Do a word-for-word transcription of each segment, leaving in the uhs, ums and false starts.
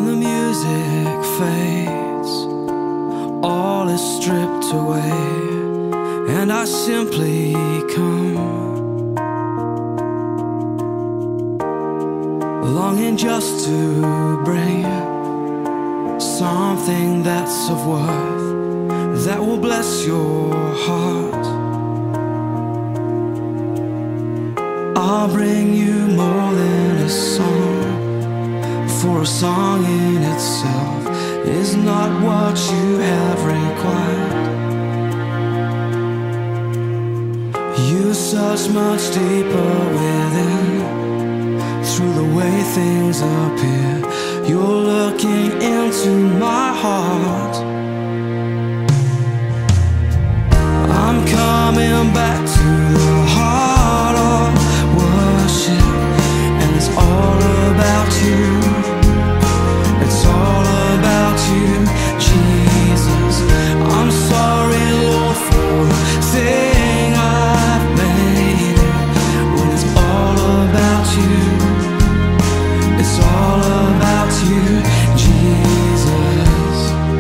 When the music fades, all is stripped away, and I simply come, longing just to bring something that's of worth, that will bless your heart. I'll bring you more than a song, for a song in itself is not what you have required. You search much deeper within, through the way things appear. You're looking into my heart. I'm coming back to the heart of worship, and it's all about you. It's all about you, Jesus. I'm sorry, Lord, for the thing I've made it, when it's all about you. It's all about you, Jesus.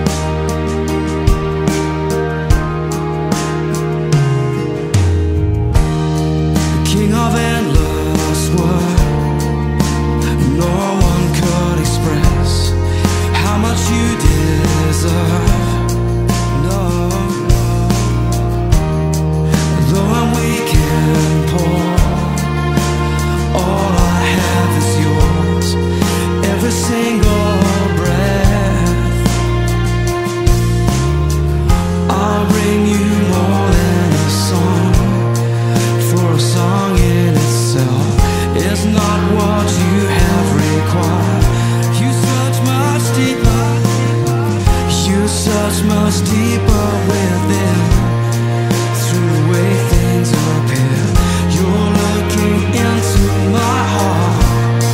The King of endless word, no one could express how much you deserve. No, though I'm weak and poor, all I have is yours, every single breath. I'll bring you more than a song, for a song in itself is not what you have required. You search much deeper, you search much deeper within, through the way things appear. You're looking into my heart.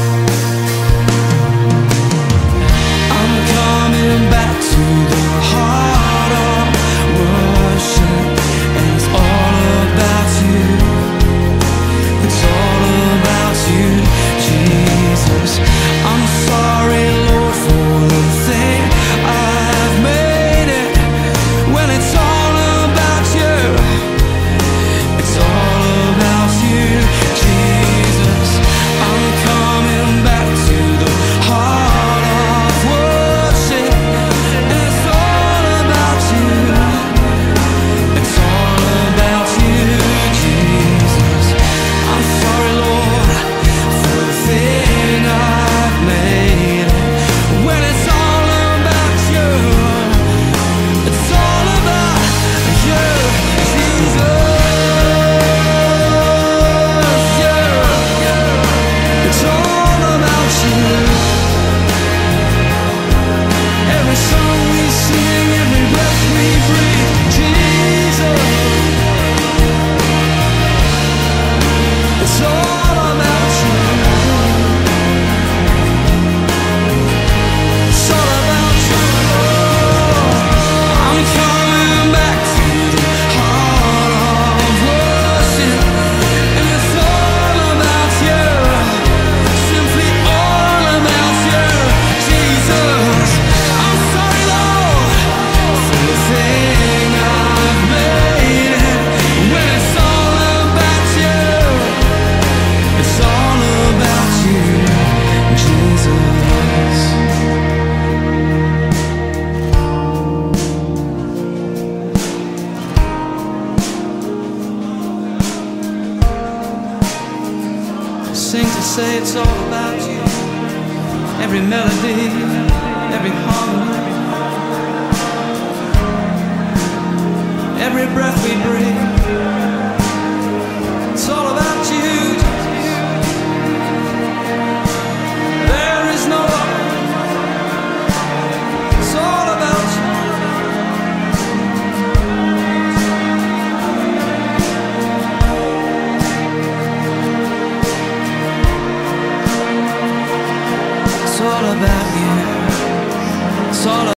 I'm coming back to the heart of worship, and it's all about you. It's all about you, Jesus. I'm sorry, Lord, for the thing I've made it, when it's all about you. It's all about you, Jesus. I'm coming back to the heart of worship, and it's all about you. It's all about you, Jesus. I'm sorry, Lord, for the thing I've made it, when it's all about you. It's all about you, Jesus. Yeah. It's all about you. Every song we sing, every breath we breathe, Jesus. It's all about you. It's all about you. I'm coming back to the heart of worship, and it's all about you. Simply all about you, Jesus. I'm sorry, Lord, for the thing I've made it, when it's all about you. It's all about you, Jesus. Sing to say it's all about you. Every melody, every harmony, every breath we breathe. It's all about you. There is no other. It's all about you. It's all about you. It's all